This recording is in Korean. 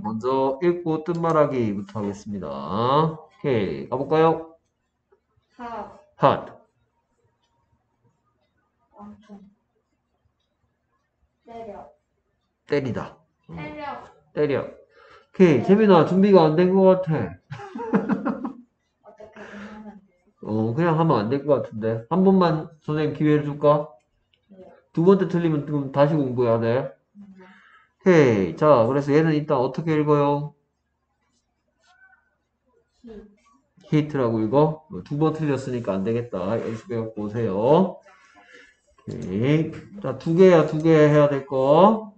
먼저 읽고 뜻말하기부터 하겠습니다. 오케이, 가볼까요? hot, hot, 엄청. 때려, 때리다. 때려. 때려. 오케이, 재민아, 준비가 안 된 것 같아. 어떻게 하면 돼요? 그냥 하면 안 될 것 같은데. 한 번만 선생님 기회를 줄까? 네. 두 번째 틀리면 그럼 다시 공부해야 돼. 음, 오케이, 자, 그래서 얘는 일단 어떻게 읽어요? heat, 히트라고 읽어? 두 번 틀렸으니까 안 되겠다. 연습해갖고 오세요. 오케이. 자, 두 개 해야 될 거.